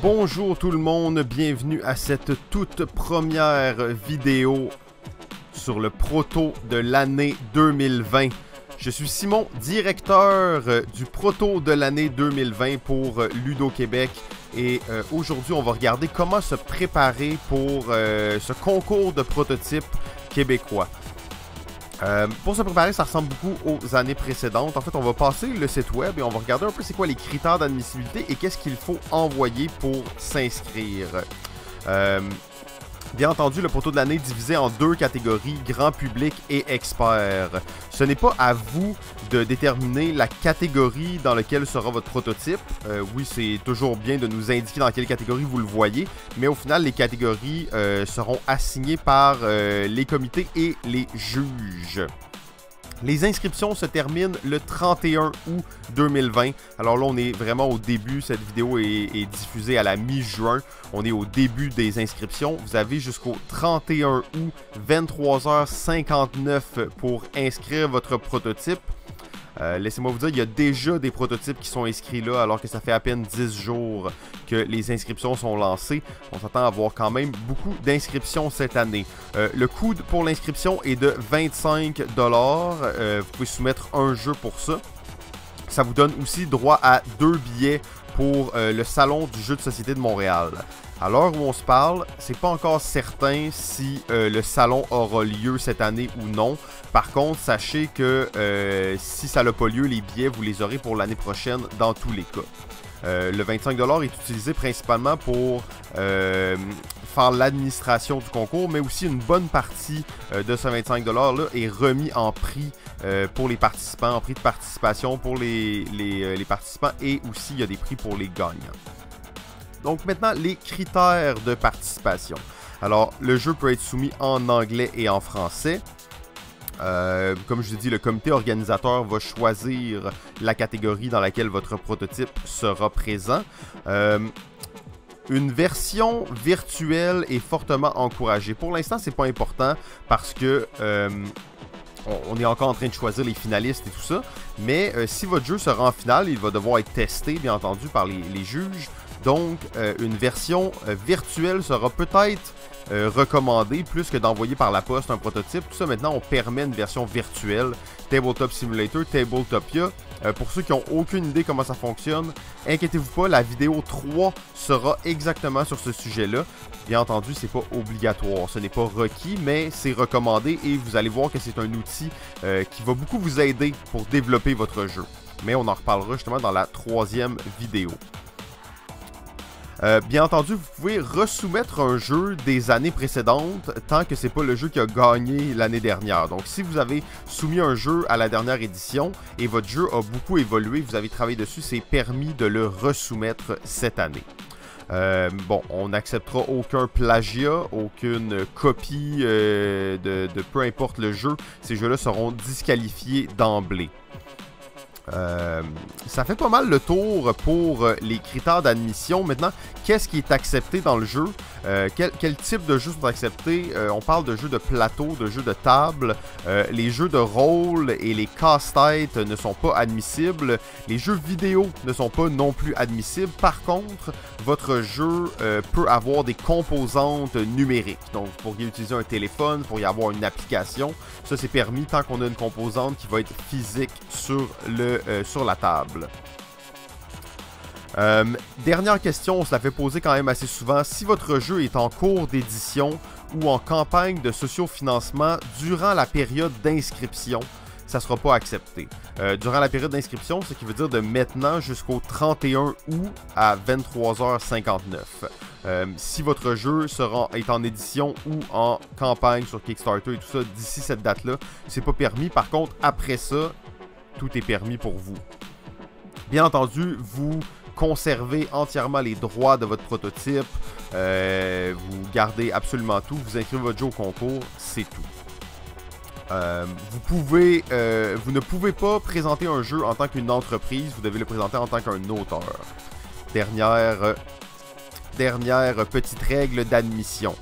Bonjour tout le monde, bienvenue à cette toute première vidéo sur le proto de l'année 2020. Je suis Simon, directeur du proto de l'année 2020 pour Ludo Québec et aujourd'hui on va regarder comment se préparer pour ce concours de prototypes québécois. Pour se préparer, ça ressemble beaucoup aux années précédentes. En fait, on va passer le site web et on va regarder un peu c'est quoi les critères d'admissibilité et qu'est-ce qu'il faut envoyer pour s'inscrire. Bien entendu, le proto de l'année est divisé en deux catégories, grand public et expert. Ce n'est pas à vous de déterminer la catégorie dans laquelle sera votre prototype. Oui, c'est toujours bien de nous indiquer dans quelle catégorie vous le voyez, mais au final, les catégories seront assignées par les comités et les juges. Les inscriptions se terminent le 31 août 2020. Alors là, on est vraiment au début. Cette vidéo est diffusée à la mi-juin. On est au début des inscriptions. Vous avez jusqu'au 31 août, 23h59 pour inscrire votre prototype. Laissez-moi vous dire, il y a déjà des prototypes qui sont inscrits là, alors que ça fait à peine 10 jours que les inscriptions sont lancées. On s'attend à avoir quand même beaucoup d'inscriptions cette année. Le coût pour l'inscription est de 25 $. Vous pouvez soumettre un jeu pour ça. Ça vous donne aussi droit à 2 billets pour le Salon du jeu de société de Montréal. À l'heure où on se parle, c'est pas encore certain si le salon aura lieu cette année ou non. Par contre, sachez que si ça n'a pas lieu, les billets, vous les aurez pour l'année prochaine dans tous les cas. Le 25 $ est utilisé principalement pour faire l'administration du concours, mais aussi une bonne partie de ce 25 $ là est remis en prix pour les participants, en prix de participation pour les participants, et aussi il y a des prix pour les gagnants. Donc maintenant, les critères de participation. Alors, le jeu peut être soumis en anglais et en français. Comme je vous ai dit, le comité organisateur va choisir la catégorie dans laquelle votre prototype sera présent. Une version virtuelle est fortement encouragée. Pour l'instant, c'est pas important parce que on est encore en train de choisir les finalistes et tout ça. Mais si votre jeu sera en finale, il va devoir être testé, bien entendu, par les juges. Donc, une version virtuelle sera peut-être recommandée, plus que d'envoyer par la poste un prototype. Tout ça, maintenant, on permet une version virtuelle. Tabletop Simulator, Tabletopia. Pour ceux qui n'ont aucune idée comment ça fonctionne, inquiétez-vous pas, la vidéo 3 sera exactement sur ce sujet-là. Bien entendu, c'est pas obligatoire, ce n'est pas requis, mais c'est recommandé et vous allez voir que c'est un outil qui va beaucoup vous aider pour développer votre jeu. Mais on en reparlera justement dans la 3e vidéo. Bien entendu, vous pouvez resoumettre un jeu des années précédentes tant que c'est pas le jeu qui a gagné l'année dernière. Donc, si vous avez soumis un jeu à la dernière édition et votre jeu a beaucoup évolué, vous avez travaillé dessus, c'est permis de le resoumettre cette année. Bon, on n'acceptera aucun plagiat, aucune copie de peu importe le jeu. Ces jeux-là seront disqualifiés d'emblée. Ça fait pas mal le tour pour les critères d'admission. Maintenant, qu'est-ce qui est accepté dans le jeu? Quel type de jeux sont acceptés? On parle de jeux de plateau, de jeux de table. Les jeux de rôle et les casse-têtes ne sont pas admissibles. Les jeux vidéo ne sont pas non plus admissibles. Par contre, votre jeu peut avoir des composantes numériques. Donc, vous pourriez utiliser un téléphone, vous pourriez avoir une application. Ça, c'est permis tant qu'on a une composante qui va être physique sur la table. Dernière question, on se la fait poser quand même assez souvent. Si votre jeu est en cours d'édition ou en campagne de sociofinancement durant la période d'inscription, ça ne sera pas accepté. Durant la période d'inscription, ce qui veut dire de maintenant jusqu'au 31 août à 23h59. Si votre jeu est en édition ou en campagne sur Kickstarter et tout ça d'ici cette date-là, c'est pas permis. Par contre, après ça, tout est permis pour vous. Bien entendu, vous conservez entièrement les droits de votre prototype. Vous gardez absolument tout. Vous inscrivez votre jeu au concours, c'est tout. Vous ne pouvez pas présenter un jeu en tant qu'une entreprise. Vous devez le présenter en tant qu'un auteur. Dernière petite règle d'admission.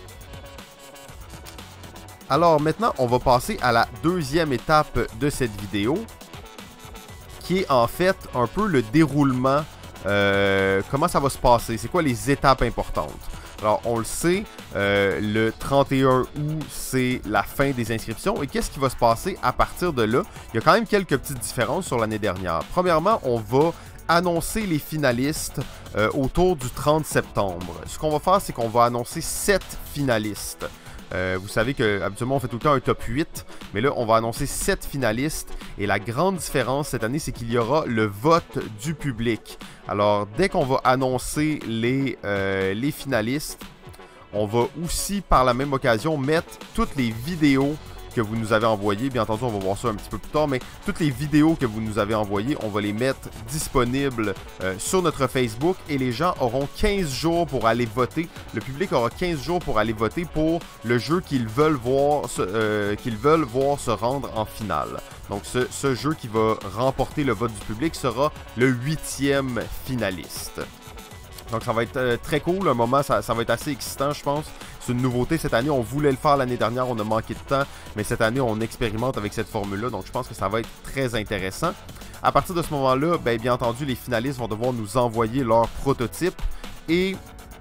Alors maintenant, on va passer à la deuxième étape de cette vidéo, qui est en fait un peu le déroulement comment ça va se passer? C'est quoi les étapes importantes? Alors, on le sait, le 31 août, c'est la fin des inscriptions. Et qu'est-ce qui va se passer à partir de là? Il y a quand même quelques petites différences sur l'année dernière. Premièrement, on va annoncer les finalistes autour du 30 septembre. Ce qu'on va faire, c'est qu'on va annoncer 7 finalistes. Vous savez qu'habituellement on fait tout le temps un top 8, mais là on va annoncer 7 finalistes et la grande différence cette année c'est qu'il y aura le vote du public. Alors dès qu'on va annoncer les finalistes, on va aussi par la même occasion mettre toutes les vidéos que vous nous avez envoyées. Bien entendu on va voir ça un petit peu plus tard, mais toutes les vidéos que vous nous avez envoyées, on va les mettre disponibles sur notre Facebook et les gens auront 15 jours pour aller voter. Le public aura 15 jours pour aller voter pour le jeu qu'ils veulent voir se rendre en finale. Donc ce jeu qui va remporter le vote du public sera le 8e finaliste. Donc ça va être très cool, un moment, ça va être assez excitant je pense. C'est une nouveauté cette année, on voulait le faire l'année dernière, on a manqué de temps, mais cette année on expérimente avec cette formule-là, donc je pense que ça va être très intéressant. À partir de ce moment-là, bien entendu, les finalistes vont devoir nous envoyer leur prototype et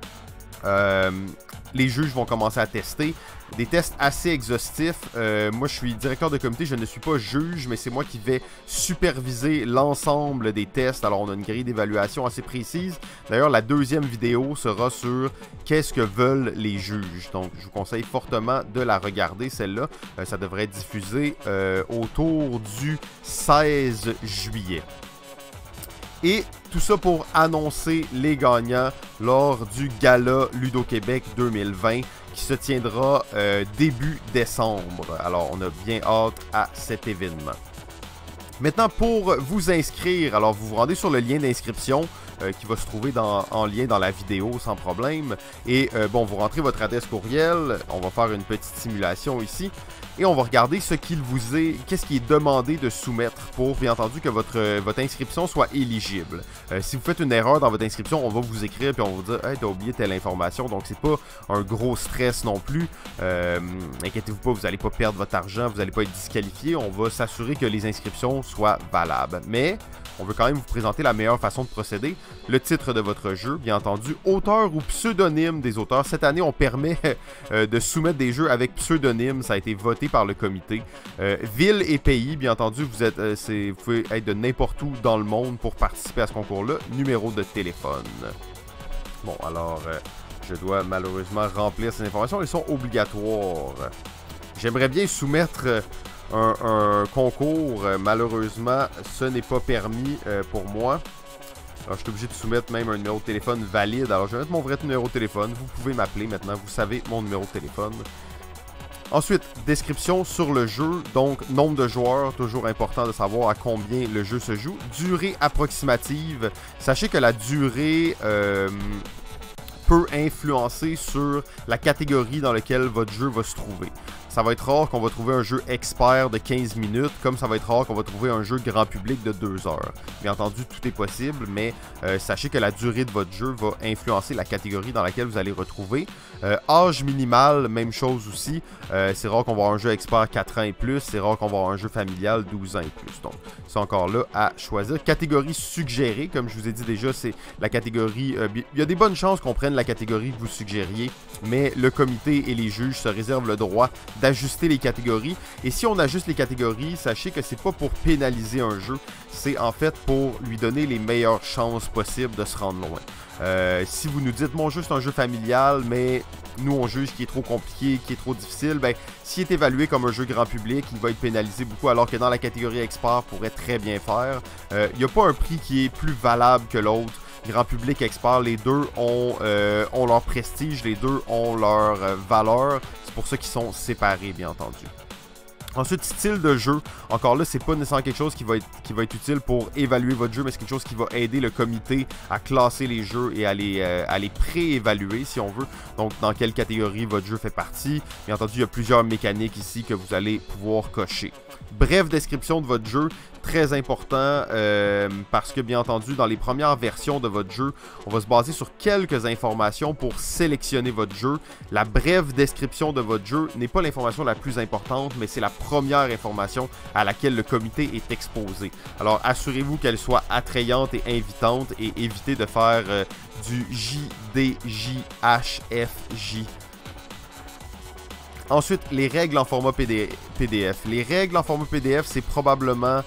les juges vont commencer à tester. Des tests assez exhaustifs. Moi, je suis directeur de comité, je ne suis pas juge, mais c'est moi qui vais superviser l'ensemble des tests. Alors, on a une grille d'évaluation assez précise. D'ailleurs, la deuxième vidéo sera sur qu'est-ce que veulent les juges. Donc, je vous conseille fortement de la regarder, celle-là. Ça devrait être diffusé autour du 16 juillet. Et tout ça pour annoncer les gagnants lors du Gala Ludo-Québec 2020 qui se tiendra début décembre. Alors, on a bien hâte à cet événement. Maintenant, pour vous inscrire, alors vous vous rendez sur le lien d'inscription qui va se trouver en lien dans la vidéo sans problème. Et bon, vous rentrez votre adresse courriel, on va faire une petite simulation ici. Et on va regarder qu'est-ce qui est demandé de soumettre pour, bien entendu, que votre inscription soit éligible. Si vous faites une erreur dans votre inscription, on va vous écrire puis on va vous dire « Hey, t'as oublié telle information », donc c'est pas un gros stress non plus. Inquiétez-vous pas, vous n'allez pas perdre votre argent, vous n'allez pas être disqualifié. On va s'assurer que les inscriptions soient valables. Mais on veut quand même vous présenter la meilleure façon de procéder. Le titre de votre jeu, bien entendu, auteur ou pseudonyme des auteurs. Cette année, on permet de soumettre des jeux avec pseudonyme. Ça a été voté par le comité. Ville et pays, bien entendu, vous pouvez être de n'importe où dans le monde pour participer à ce concours-là. Numéro de téléphone. Bon, alors, je dois malheureusement remplir ces informations. Elles sont obligatoires. J'aimerais bien soumettre un concours. Malheureusement, ce n'est pas permis pour moi. Alors, je suis obligé de soumettre même un numéro de téléphone valide. Alors, je vais mettre mon vrai numéro de téléphone. Vous pouvez m'appeler maintenant. Vous savez mon numéro de téléphone. Ensuite, description sur le jeu. Donc, nombre de joueurs. Toujours important de savoir à combien le jeu se joue. Durée approximative. Sachez que la durée peut influencer sur la catégorie dans laquelle votre jeu va se trouver. Ça va être rare qu'on va trouver un jeu expert de 15 minutes, comme ça va être rare qu'on va trouver un jeu grand public de 2 heures. Bien entendu, tout est possible, mais sachez que la durée de votre jeu va influencer la catégorie dans laquelle vous allez retrouver. Âge minimal, même chose aussi. C'est rare qu'on va avoir un jeu expert 4 ans et plus, c'est rare qu'on va avoir un jeu familial 12 ans et plus. Donc, c'est encore là à choisir. Catégorie suggérée, comme je vous ai dit déjà, c'est la catégorie... il y a des bonnes chances qu'on prenne la catégorie que vous suggériez, mais le comité et les juges se réservent le droit d'ajuster les catégories. Et si on ajuste les catégories, sachez que c'est pas pour pénaliser un jeu, c'est en fait pour lui donner les meilleures chances possibles de se rendre loin. Si vous nous dites mon jeu c'est un jeu familial, mais nous on juge qu'il est trop compliqué, qu'il est trop difficile, s'il est évalué comme un jeu grand public, il va être pénalisé beaucoup, alors que dans la catégorie expert pourrait très bien faire. Il n'y a pas un prix qui est plus valable que l'autre. Grand public, expert, les deux ont leur prestige, les deux ont leur valeur. C'est pour ça qu'ils sont séparés, bien entendu. Ensuite, style de jeu. Encore là, c'est pas nécessairement quelque chose qui va être utile pour évaluer votre jeu, mais c'est quelque chose qui va aider le comité à classer les jeux et à les pré-évaluer, si on veut. Donc, dans quelle catégorie votre jeu fait partie. Bien entendu, il y a plusieurs mécaniques ici que vous allez pouvoir cocher. Brève description de votre jeu. Très important parce que, bien entendu, dans les premières versions de votre jeu, on va se baser sur quelques informations pour sélectionner votre jeu. La brève description de votre jeu n'est pas l'information la plus importante, mais c'est la première information à laquelle le comité est exposé. Alors assurez-vous qu'elle soit attrayante et invitante et évitez de faire du JDJHFJ. Ensuite, les règles en format PDF. Les règles en format PDF, c'est probablement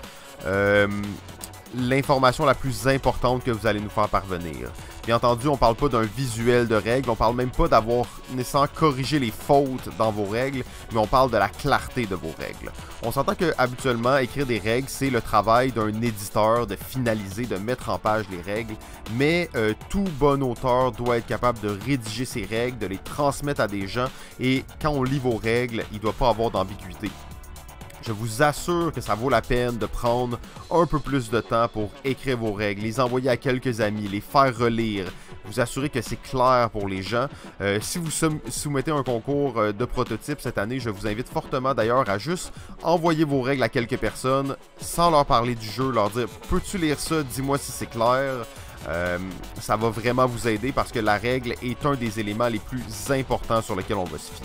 l'information la plus importante que vous allez nous faire parvenir. Bien entendu, on ne parle pas d'un visuel de règles, on ne parle même pas d'avoir nécessairement corrigé les fautes dans vos règles, mais on parle de la clarté de vos règles. On s'entend que habituellement, écrire des règles, c'est le travail d'un éditeur de finaliser, de mettre en page les règles, mais tout bon auteur doit être capable de rédiger ses règles, de les transmettre à des gens, et quand on lit vos règles, il ne doit pas avoir d'ambiguïté. Je vous assure que ça vaut la peine de prendre un peu plus de temps pour écrire vos règles, les envoyer à quelques amis, les faire relire, vous assurer que c'est clair pour les gens. Si vous soumettez un concours de prototypes cette année, je vous invite fortement d'ailleurs à juste envoyer vos règles à quelques personnes sans leur parler du jeu, leur dire « Peux-tu lire ça? Dis-moi si c'est clair. » Ça va vraiment vous aider parce que la règle est un des éléments les plus importants sur lesquels on va se fier.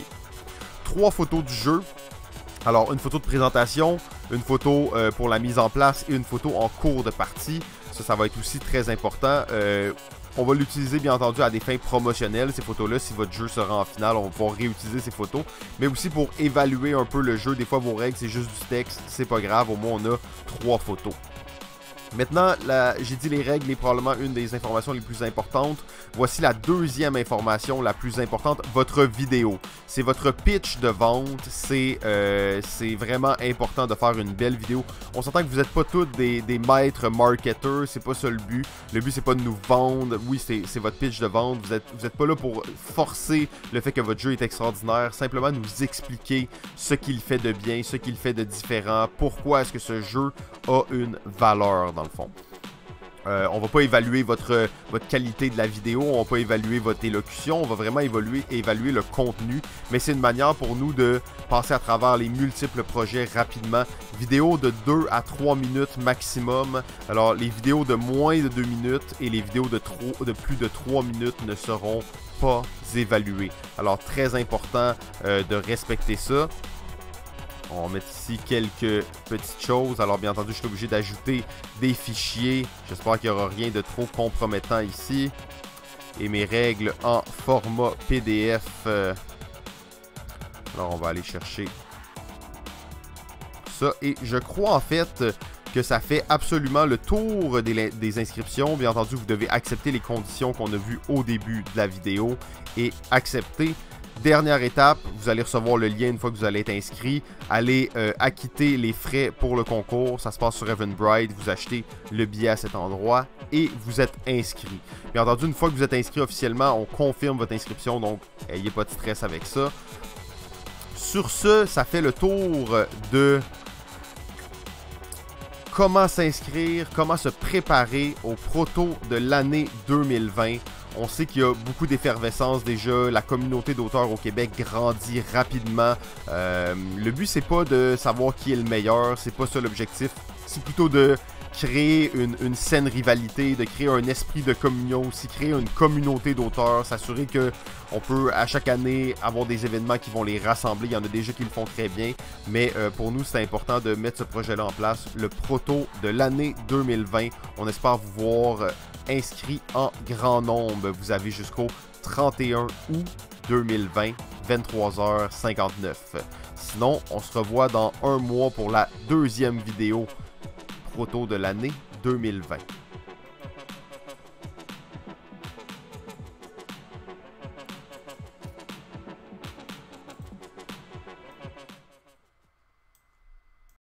3 photos du jeu. Alors, une photo de présentation, une photo pour la mise en place et une photo en cours de partie. Ça va être aussi très important. On va l'utiliser, bien entendu, à des fins promotionnelles, ces photos-là. Si votre jeu sera en finale, on va pouvoir réutiliser ces photos. Mais aussi pour évaluer un peu le jeu. Des fois, vos règles, c'est juste du texte. C'est pas grave, au moins, on a 3 photos. Maintenant, j'ai dit les règles est probablement une des informations les plus importantes. Voici la deuxième information la plus importante, votre vidéo. C'est votre pitch de vente, c'est vraiment important de faire une belle vidéo. On s'entend que vous n'êtes pas tous des maîtres marketeurs, c'est pas ça le but. Le but, c'est pas de nous vendre. Oui, c'est votre pitch de vente. Vous êtes pas là pour forcer le fait que votre jeu est extraordinaire. Simplement nous expliquer ce qu'il fait de bien, ce qu'il fait de différent, pourquoi est-ce que ce jeu a une valeur dans le fond. On va pas évaluer votre qualité de la vidéo, on va pas évaluer votre élocution, on va vraiment évaluer le contenu, mais c'est une manière pour nous de passer à travers les multiples projets rapidement. Vidéos de 2 à 3 minutes maximum. Alors les vidéos de moins de 2 minutes et les vidéos de plus de 3 minutes ne seront pas évaluées. Alors très important de respecter ça. On va mettre ici quelques petites choses. Alors, bien entendu, je suis obligé d'ajouter des fichiers. J'espère qu'il n'y aura rien de trop compromettant ici. Et mes règles en format PDF. Alors, on va aller chercher ça. Et je crois en fait que ça fait absolument le tour des inscriptions. Bien entendu, vous devez accepter les conditions qu'on a vues au début de la vidéo et accepter. Dernière étape, vous allez recevoir le lien une fois que vous allez être inscrit. Allez acquitter les frais pour le concours. Ça se passe sur Eventbrite. Vous achetez le billet à cet endroit et vous êtes inscrit. Bien entendu, une fois que vous êtes inscrit officiellement, on confirme votre inscription. Donc, n'ayez pas de stress avec ça. Sur ce, ça fait le tour de comment s'inscrire, comment se préparer au proto de l'année 2020. On sait qu'il y a beaucoup d'effervescence déjà, la communauté d'auteurs au Québec grandit rapidement. Le but, c'est pas de savoir qui est le meilleur, c'est pas ça l'objectif. C'est plutôt de créer une saine rivalité, de créer un esprit de communion aussi, créer une communauté d'auteurs, s'assurer qu'on peut à chaque année avoir des événements qui vont les rassembler. Il y en a déjà qui le font très bien, mais pour nous, c'est important de mettre ce projet-là en place, le proto de l'année 2020. On espère vous voir inscrits en grand nombre. Vous avez jusqu'au 31 août 2020, 23h59. Sinon, on se revoit dans un mois pour la deuxième vidéo proto de l'année 2020.